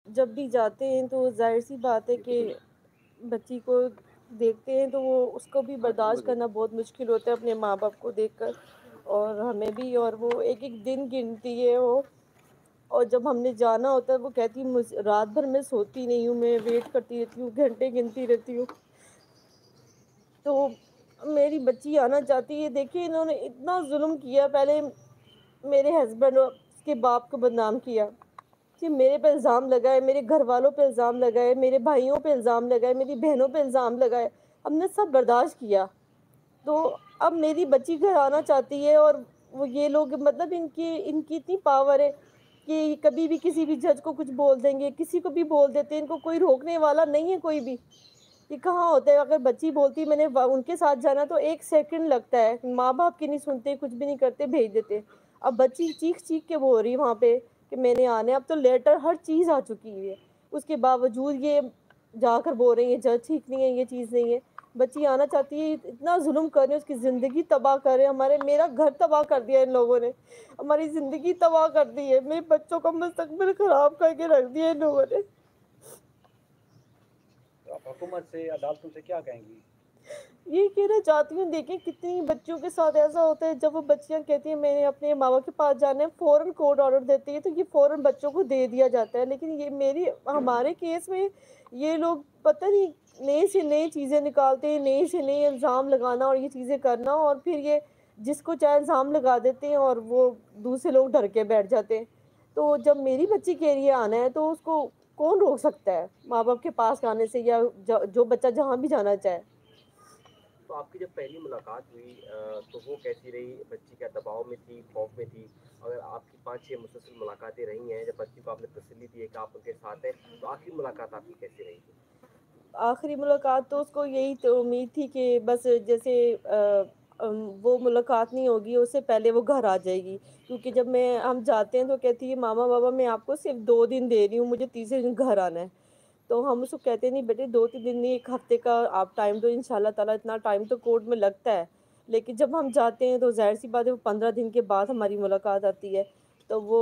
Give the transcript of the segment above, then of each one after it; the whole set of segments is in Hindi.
जब भी जाते हैं तो ज़ाहिर-सी बात है कि बच्ची को देखते हैं तो वो उसको भी बर्दाश्त करना बहुत मुश्किल होता है अपने माँ-बाप को देखकर, और हमें भी। और वो एक-एक दिन गिनती है वो, और जब हमने जाना होता है वो कहती है मुझ रात भर मैं सोती नहीं हूँ, मैं वेट करती रहती हूँ, घंटे गिनती रहती हूँ। तो मेरी बच्ची आना चाहती है। देखिए इन्होंने इतना ज़ुल्म किया, पहले मेरे हस्बैंड और उसके बाप को बदनाम किया कि मेरे पे इल्ज़ाम लगाए, मेरे घरवालों पे इल्ज़ाम लगाए, मेरे भाइयों पे इल्ज़ाम लगाए, मेरी बहनों पे इल्ज़ाम लगाए। हमने सब बर्दाश्त किया। तो अब मेरी बच्ची घर आना चाहती है, और वो ये लोग मतलब इनकी इनकी इतनी पावर है कि कभी भी किसी भी जज को कुछ बोल देंगे, किसी को भी बोल देते हैं, इनको कोई रोकने वाला नहीं है कोई भी। ये कहाँ होता है, अगर बच्ची बोलती है मैंने उनके साथ जाना तो 1 सेकंड लगता है, माँ बाप की नहीं सुनते, कुछ भी नहीं करते, भेज देते। अब बच्ची चीख चीख के बोल रही है वहाँ पे कि मैंने आना है। अब तो लेटर हर चीज़ आ चुकी है, उसके बावजूद ये जाकर बोल रही है जज ठीक नहीं है, ये चीज़ नहीं है। बच्ची आना चाहती है, इतना जुल्म कर रहे हैं, उसकी ज़िंदगी तबाह कर रहे हैं, हमारे मेरा घर तबाह कर दिया इन लोगों ने, हमारी ज़िंदगी तबाह कर दी है, मेरे बच्चों का मुस्तकबिल खराब करके रख दिया इन लोगों ने। तो आप हुकूमत से, अदालतों से क्या कहेंगी? ये कहना चाहती हूँ, देखें कितनी बच्चियों के साथ ऐसा होता है, जब वो बच्चियाँ कहती हैं मैंने अपने माँ-बाप के पास जाना है, फ़ौरन कोर्ट ऑर्डर देती है, तो ये फ़ौरन बच्चों को दे दिया जाता है। लेकिन ये मेरी हमारे केस में ये लोग पता नहीं नई से नई चीज़ें निकालते हैं, नए से नए इल्ज़ाम लगाना और ये चीज़ें करना, और फिर ये जिसको चाहे इल्ज़ाम लगा देते हैं और वो दूसरे लोग डर के बैठ जाते हैं। तो जब मेरी बच्ची कह रही है आना है तो उसको कौन रोक सकता है माँ-बाप के पास आने से, या ज जो बच्चा जहाँ भी जाना चाहे। तो आपकी जब पहली मुलाकात हुई तो वो कैसी रही? बच्ची क्या दबाव में थी, खौफ में थी? अगर आपकी 5-6 मुसलसल मुलाकातें रही हैं, जब बच्ची को आपने तसल्ली दी है कि आप उनके साथ हैं, तो आखिरी मुलाकात आपकी कैसी रही थी? आखिरी मुलाकात तो उसको यही तो उम्मीद थी कि बस जैसे वो मुलाकात नहीं होगी, उससे पहले वो घर आ जाएगी। क्योंकि जब मैं हम जाते हैं तो कहती है मामा बाबा मैं आपको सिर्फ़ 2 दिन दे रही हूँ, मुझे तीसरे दिन घर आना है। तो हम उसको कहते नहीं बेटे 2-3 दिन नहीं, 1 हफ़्ते का आप टाइम दो, इंशाल्लाह ताला इतना टाइम तो कोर्ट में लगता है। लेकिन जब हम जाते हैं तो ज़ाहिर-सी बात है वो 15 दिन के बाद हमारी मुलाकात आती है। तो वो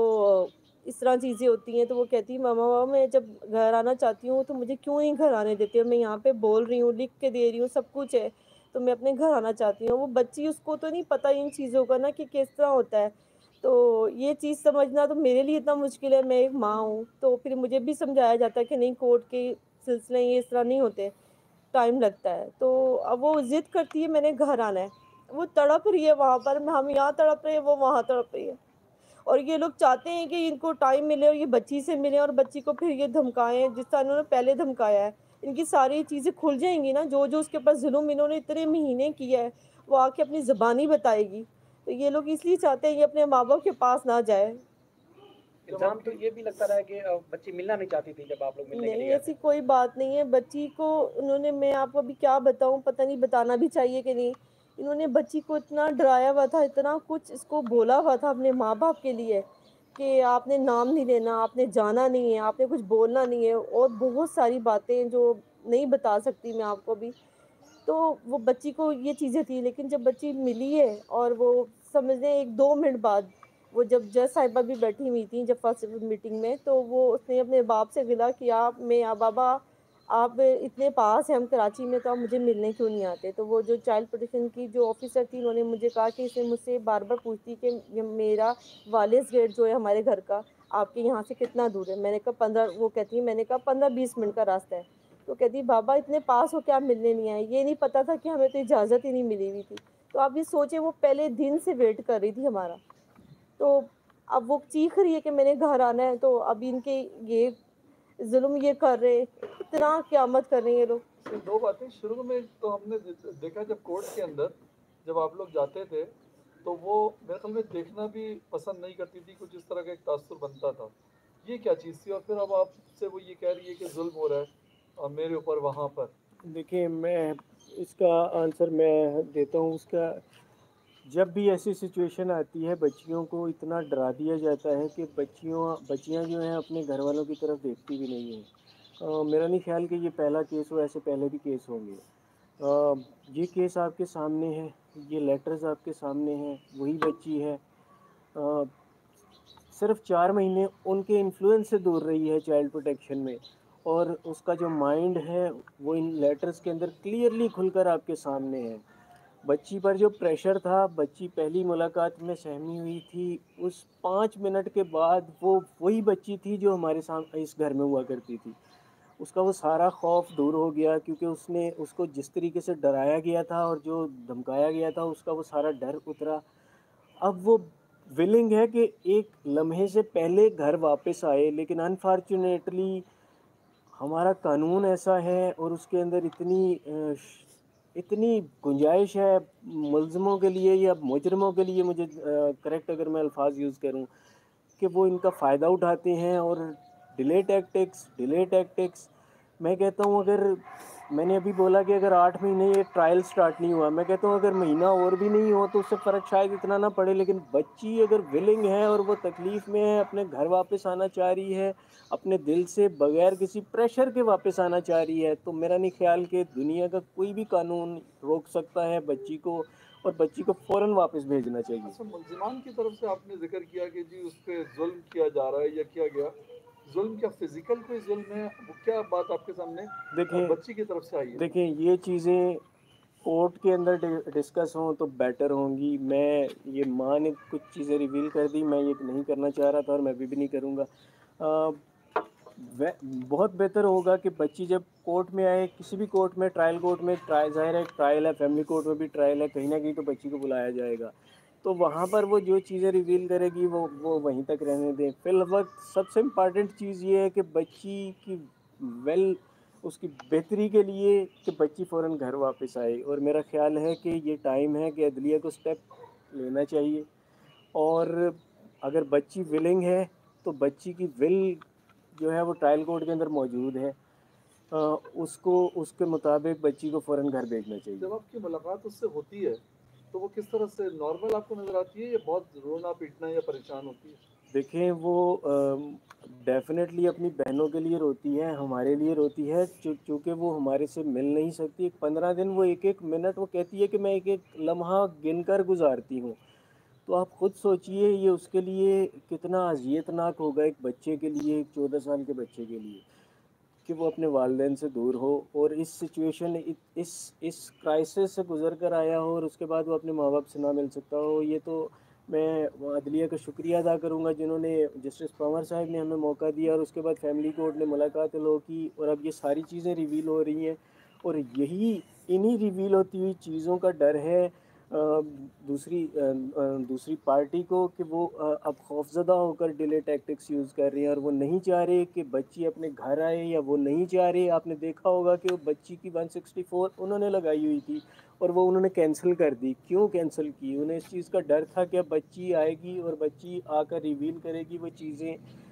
इस तरह चीज़ें होती हैं, तो वो कहती है मामा बाबा मैं जब घर आना चाहती हूँ तो मुझे क्यों नहीं घर आने देते हो? मैं यहाँ पे बोल रही हूँ, लिख के दे रही हूँ, सब कुछ है, तो मैं अपने घर आना चाहती हूँ। वो बच्ची उसको तो नहीं पता इन चीज़ों का ना कि किस तरह होता है। तो ये चीज़ समझना तो मेरे लिए इतना मुश्किल है, मैं एक माँ हूँ, तो फिर मुझे भी समझाया जाता है कि नहीं कोर्ट के सिलसिले ये इस तरह नहीं होते, टाइम लगता है। तो अब वो ज़िद करती है मैंने घर आना है। वो तड़प रही है वहाँ पर, हम यहाँ तड़प रहे हैं, वो वहाँ तड़प रही है। और ये लोग चाहते हैं कि इनको टाइम मिले और ये बच्ची से मिलें और बच्ची को फिर ये धमकाएँ, जिस तरह इन्होंने पहले धमकाया है। इनकी सारी चीज़ें खुल जाएँगी ना, जो-जो उसके ऊपर ज़ुल्म इन्होंने इतने महीने किया है, वो आके अपनी ज़ुबानी बताएगी। तो ये लोग इसलिए चाहते हैं ये अपने माँ-बाप के पास ना जाए। इल्ज़ाम तो ये भी लगता रहा है कि बच्ची मिलना नहीं चाहती थी जब आप लोग मिलने के लिए नहीं, गए ऐसी थे। कोई बात नहीं है। बच्ची को उन्होंने, मैं आपको अभी क्या बताऊँ, पता नहीं बताना भी चाहिए कि नहीं। इन्होंने बच्ची को इतना डराया हुआ था, इतना कुछ इसको बोला हुआ था अपने माँ-बाप के लिए कि आपने नाम नहीं लेना, आपने जाना नहीं है, आपने कुछ बोलना नहीं है, और बहुत सारी बातें जो नहीं बता सकती मैं आपको अभी। तो वो बच्ची को ये चीज़ें थी, लेकिन जब बच्ची मिली है और वो समझ लें 1-2 मिनट बाद, वो जब जज साहिबा भी बैठी हुई थी जब फर्स्ट मीटिंग में, तो वो उसने अपने बाप से गिला कि आप मैं बाबा आप इतने पास हैं हम कराची में, तो आप मुझे मिलने क्यों नहीं आते? तो वो जो चाइल्ड प्रोटेक्शन की जो ऑफ़िसर थी उन्होंने मुझे कहा कि इसने मुझसे बार-बार पूछती कि ये मेरा वालिस गेट जो है हमारे घर का आपके यहाँ से कितना दूर है? मैंने कहा 15, वो कहती है मैंने कहा 15-20 मिनट का रास्ता है। तो कहती बाबा इतने पास हो के आप मिलने नहीं आए, ये नहीं पता था कि हमें तो इजाज़त ही नहीं मिली हुई थी। तो आप ये सोचिए वो पहले दिन से वेट कर रही थी हमारा। तो अब वो चीख रही है कि मैंने घर आना है, तो अब इनके ये ज़ुल्म ये कर रहे हैं, इतना क़यामत कर रहे हैं ये लोग। इसमें 2 बातें, शुरू में तो हमने देखा जब कोर्ट के अंदर जब आप लोग जाते थे, तो वो मेरे ख़्याल में देखना भी पसंद नहीं करती थी, कुछ इस तरह का एक तासुर बनता था। ये क्या चीज़ थी? और फिर अब आपसे वो ये कह रही है कि ज़ुल्म हो रहा है मेरे ऊपर वहाँ पर। देखिए, मैं इसका आंसर मैं देता हूँ उसका। जब भी ऐसी सिचुएशन आती है, बच्चियों को इतना डरा दिया जाता है कि बच्चियाँ जो हैं अपने घरवालों की तरफ देखती भी नहीं हैं। मेरा नहीं ख़्याल कि ये पहला केस हो, ऐसे पहले भी केस होंगे। ये केस आपके सामने है, ये लेटर्स आपके सामने हैं, वही बच्ची है। अ, सिर्फ 4 महीने उनके इन्फ्लुएंस से दूर रही है चाइल्ड प्रोटेक्शन में, और उसका जो माइंड है वो इन लेटर्स के अंदर क्लियरली खुलकर आपके सामने है। बच्ची पर जो प्रेशर था, बच्ची पहली मुलाकात में सहमी हुई थी, उस 5 मिनट के बाद वो वही बच्ची थी जो हमारे इस घर में हुआ करती थी। उसका वो सारा खौफ दूर हो गया, क्योंकि उसने उसको जिस तरीके से डराया गया था और जो धमकाया गया था, उसका वो सारा डर उतरा। अब वो विलिंग है कि एक लम्हे से पहले घर वापस आए, लेकिन अनफॉर्चुनेटली हमारा कानून ऐसा है और उसके अंदर इतनी गुंजाइश है मुल्ज़िमों के लिए या मुजरिमों के लिए, मुझे करेक्ट अगर मैं अल्फाज यूज़ करूं, कि वो इनका फ़ायदा उठाते हैं और डिले टैक्टिक्स। मैं कहता हूँ, अगर मैंने अभी बोला कि अगर 8 महीने ये ट्रायल स्टार्ट नहीं हुआ, मैं कहता हूँ अगर महीना और भी नहीं हो तो उससे फ़र्क शायद इतना ना पड़े, लेकिन बच्ची अगर विलिंग है और वो तकलीफ़ में है, अपने घर वापस आना चाह रही है, अपने दिल से बगैर किसी प्रेशर के वापस आना चाह रही है, तो मेरा नहीं ख्याल कि दुनिया का कोई भी कानून रोक सकता है बच्ची को, और बच्ची को फ़ौरन वापस भेजना चाहिए। अच्छा, मुल्ज़िमान की तरफ से आपने ज़िक्र किया कि जी उस पे ज़ुल्म किया जा रहा है या किया गया। ज़ुल्म क्या फ़िज़िकल कोई ज़ुल्म है? वो क्या बात आपके सामने देखें बच्ची की तरफ से आई है? देखें ये चीज़ें कोर्ट के अंदर डिस्कस हों तो बेटर होंगी। मैं ये माँ ने कुछ चीज़ें रिवील कर दी, मैं ये नहीं करना चाह रहा था और मैं अभी भी नहीं करूँगा। बहुत बेहतर होगा कि बच्ची जब कोर्ट में आए, किसी भी कोर्ट में, ट्रायल कोर्ट में, ज़ाहिर है ट्रायल है, फैमिली कोर्ट में भी ट्रायल है, कहीं ना कहीं तो बच्ची को बुलाया जाएगा। तो वहाँ पर वो जो चीज़ें रिवील करेगी वो वहीं तक रहने दें। फिल वक्त सबसे इम्पॉर्टेंट चीज़ ये है कि बच्ची की वेल उसकी बेहतरी के लिए कि बच्ची फ़ौरन घर वापस आए, और मेरा ख़्याल है कि ये टाइम है कि अदलिया को स्टेप लेना चाहिए। और अगर बच्ची विलिंग है तो बच्ची की विल जो है वो ट्रायल कोर्ट के अंदर मौजूद है। उसको उसके मुताबिक बच्ची को फ़ौरन घर भेजना चाहिए। जब आपकी मुलाकात उससे होती है तो वो किस तरह से नॉर्मल आपको नज़र आती है या बहुत रोना पीटना या परेशान होती है? देखें, वो डेफ़िनेटली अपनी बहनों के लिए रोती है, हमारे लिए रोती है, चूँकि वो हमारे से मिल नहीं सकती। 15 दिन वो एक-एक मिनट वो कहती है कि मैं एक-एक लम्हा गिनकर गुज़ारती हूँ। तो आप खुद सोचिए ये उसके लिए कितना अज़ियतनाक होगा, एक बच्चे के लिए, एक 14 साल के बच्चे के लिए, कि वो अपने वालिदैन से दूर हो और इस सिचुएशन इस क्राइसिस से गुज़र कर आया हो और उसके बाद वो अपने माँ-बाप से ना मिल सकता हो। ये तो मैं अदलिया का शुक्रिया अदा करूँगा जिन्होंने, जस्टिस पंवर साहब ने हमें मौका दिया और उसके बाद फैमिली कोर्ट ने मुलाकात लो की, और अब ये सारी चीज़ें रिवील हो रही हैं। और यही इन्हीं रिवील होती हुई चीज़ों का डर है दूसरी पार्टी को, कि वो अब खौफज़दा होकर डिले टैक्टिक्स यूज़ कर रही हैं और वो नहीं चाह रहे कि बच्ची अपने घर आए, या वो नहीं चाह रहे। आपने देखा होगा कि वो बच्ची की 164 उन्होंने लगाई हुई थी और वो उन्होंने कैंसिल कर दी। क्यों कैंसिल की? उन्हें इस चीज़ का डर था कि अब बच्ची आएगी और बच्ची आकर रिवील करेगी वो चीज़ें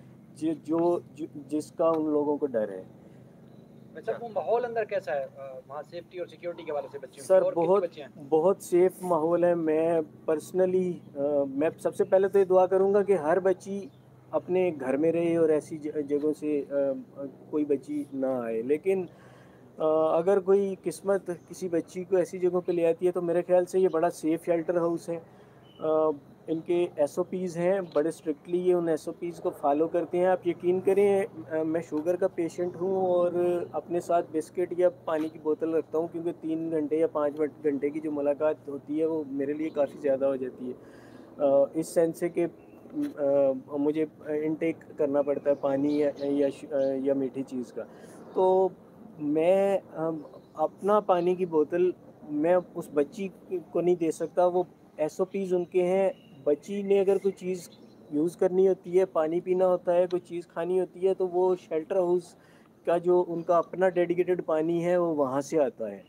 जिसका उन लोगों को डर है। अच्छा, वो माहौल अंदर कैसा है वहाँ सेफ्टी और सिक्योरिटी के हवाले से बच्चियों की, सर और कितनी बहुत बच्चियाँ हैं? बहुत सेफ माहौल है। मैं पर्सनली मैं सबसे पहले तो ये दुआ करूँगा कि हर बच्ची अपने घर में रहे और ऐसी जगहों से कोई बच्ची ना आए। लेकिन अगर कोई किस्मत किसी बच्ची को ऐसी जगहों पे ले आती है तो मेरे ख्याल से ये बड़ा सेफ़ शेल्टर हाउस है। इनके एसओपीज़ हैं, बड़े स्ट्रिक्टली ये उन एसओपीज़ को फ़ॉलो करते हैं। आप यकीन करें, मैं शुगर का पेशेंट हूँ और अपने साथ बिस्किट या पानी की बोतल रखता हूँ, क्योंकि 3 घंटे या 5 घंटे की जो मुलाकात होती है वो मेरे लिए काफ़ी ज़्यादा हो जाती है। इस सेंस से कि मुझे इनटेक करना पड़ता है पानी या मीठी चीज़ का। तो मैं अपना पानी की बोतल मैं उस बच्ची को नहीं दे सकता। वो एसओपीज़ उनके हैं। बच्ची ने अगर कोई चीज़ यूज़ करनी होती है, पानी पीना होता है, कोई चीज़ खानी होती है, तो वो शेल्टर हाउस का जो उनका अपना डेडिकेटेड पानी है वो वहाँ से आता है।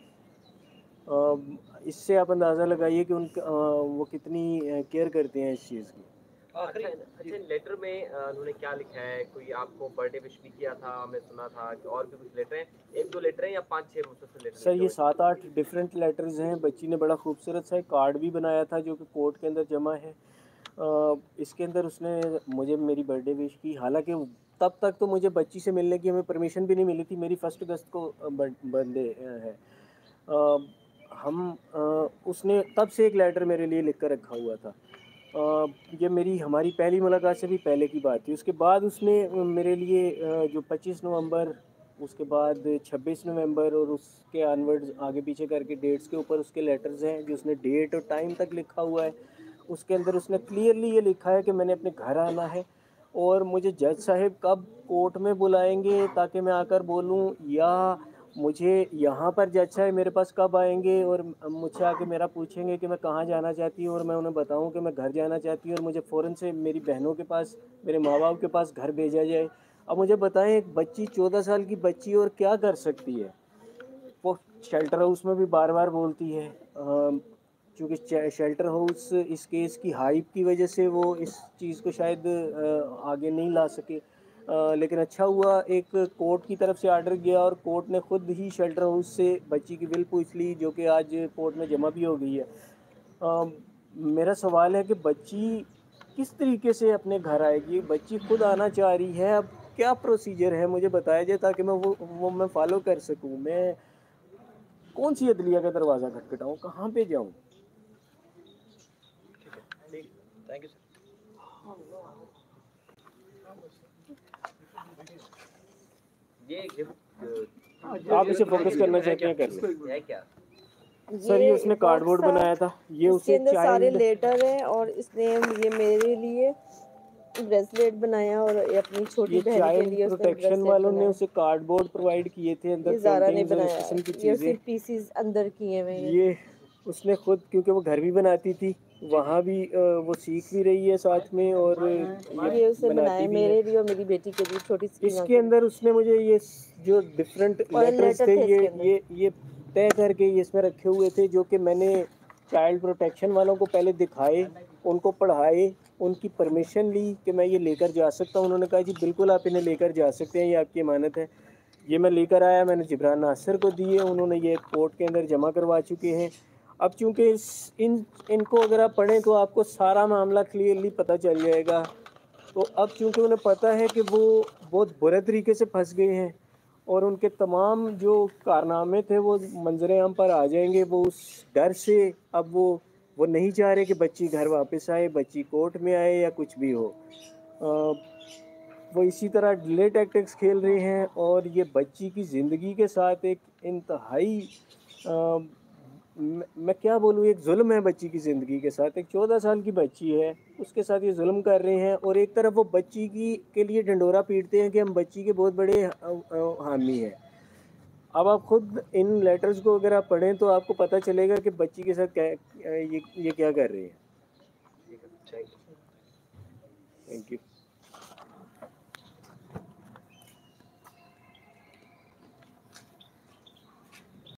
इससे आप अंदाज़ा लगाइए कि वो कितनी केयर करते हैं इस चीज़ की। आखिरी अच्छा, लेटर में उन्होंने क्या लिखा है? कोई आपको बर्थडे विश भी किया था, हमने सुना था कि और भी कुछ लेटर हैं? 1-2 लेटर हैं या 5-6 मुसलसल लेटर सर लिखे ये हुए हैं? 7-8 डिफरेंट लेटर्स हैं। बच्ची ने बड़ा खूबसूरत सा एक कार्ड भी बनाया था जो कि कोर्ट के अंदर जमा है। इसके अंदर उसने मुझे मेरी बर्थडे विश की। हालांकि तब तक तो मुझे बच्ची से मिलने की हमें परमिशन भी नहीं मिली थी। मेरी 1 अगस्त को बर्थडे है। उसने तब से एक लेटर मेरे लिए लिख कर रखा हुआ था। ये हमारी पहली मुलाकात से भी पहले की बात थी। उसके बाद उसने मेरे लिए जो 25 नवंबर, उसके बाद 26 नवंबर और उसके ऑनवर्ड्स आगे पीछे करके डेट्स के ऊपर उसके लेटर्स हैं, जो उसने डेट और टाइम तक लिखा हुआ है। उसके अंदर उसने क्लियरली ये लिखा है कि मैंने अपने घर आना है और मुझे जज साहब कब कोर्ट में बुलाएंगे ताकि मैं आकर बोलूं, या मुझे यहाँ पर जज साहब मेरे पास कब आएंगे और मुझसे आके मेरा पूछेंगे कि मैं कहाँ जाना चाहती हूँ और मैं उन्हें बताऊँ कि मैं घर जाना चाहती हूँ और मुझे फ़ौरन से मेरी बहनों के पास, मेरे माँ बाप के पास घर भेजा जाए। अब मुझे बताएं, एक बच्ची 14 साल की बच्ची और क्या कर सकती है? वो शेल्टर हाउस में भी बार बार बोलती है, क्योंकि शेल्टर हाउस इस केस की हाइप की वजह से वो इस चीज़ को शायद आगे नहीं ला सके। लेकिन अच्छा हुआ एक कोर्ट की तरफ से आर्डर गया और कोर्ट ने खुद ही शेल्टर हाउस से बच्ची की विल पूछ ली, जो कि आज कोर्ट में जमा भी हो गई है। मेरा सवाल है कि बच्ची किस तरीके से अपने घर आएगी? बच्ची खुद आना चाह रही है, अब क्या प्रोसीजर है मुझे बताया जाए ताकि मैं वो मैं फॉलो कर सकूं। मैं कौन सी अदलिया का दरवाज़ा खटखटाऊं, कहाँ पे जाऊं? ठीक, थैंक यू सर। ये गिफ्ट आप इसे फोकस करना चाहते हैं, कर लें। है क्या? सर ये उसने कार्डबोर्ड बॉक्स था, बनाया था, ये इसके उसे अंदर सारे चाइल्ड लेटर हैं और इसने ये मेरे लिए ब्रेसलेट बनाया और ये अपनी छोटी ये बहन के चाइल्ड लिए उसने प्रोटेक्शन ब्रेसलेट वालों ने बनाया। उसे कार्डबोर्ड प्रोवाइड किए थे, अंदर ये ज़ारा ने पेंटिंग्स और इस बनाया, किस्म की ये चीज़ें। सिर्फ पीसीज अंदर किए हुए हैं। ये उसने खुद, क्योंकि वो घर भी बनाती थी, वहाँ भी वो सीख भी रही है साथ में और ये उसने बनाती बनाया भी है। मेरे लिए और मेरी बेटी के लिए, छोटी सी इसके अंदर उसने मुझे ये जो डिफरेंट लेटर्स लेटर थे, थे इसके अंदर। ये तय करके ये इसमें रखे हुए थे, जो कि मैंने चाइल्ड प्रोटेक्शन वालों को पहले दिखाए, उनको पढ़ाए, उनकी परमिशन ली कि मैं ये लेकर जा सकता हूँ। उन्होंने कहा जी बिल्कुल आप इन्हें लेकर जा सकते हैं, ये आपकी अमानत है। ये मैं लेकर आया, मैंने जिब्रान नासिर को दिए, उन्होंने ये कोर्ट के अंदर जमा करवा चुके हैं। अब चूँकि इनको अगर आप पढ़ें तो आपको सारा मामला क्लियरली पता चल जाएगा। तो अब चूँकि उन्हें पता है कि वो बहुत बुरे तरीके से फंस गए हैं और उनके तमाम जो कारनामे थे वो मंजर आम पर आ जाएंगे, वो उस डर से अब वो नहीं चाह रहे कि बच्ची घर वापस आए, बच्ची कोर्ट में आए या कुछ भी हो। वो इसी तरह डिले टैक्टिक्स खेल रहे हैं और ये बच्ची की ज़िंदगी के साथ एक इंतहाई मैं क्या बोलूँ, एक जुल्म है बच्ची की ज़िंदगी के साथ। एक 14 साल की बच्ची है, उसके साथ ये जुल्म कर रहे हैं और एक तरफ वो बच्ची के लिए ढंढोरा पीटते हैं कि हम बच्ची के बहुत बड़े हामी हैं। अब आप खुद इन लेटर्स को अगर आप पढ़ें तो आपको पता चलेगा कि बच्ची के साथ ये क्या कर रहे हैं। ठीक है, थैंक यू। Thank you.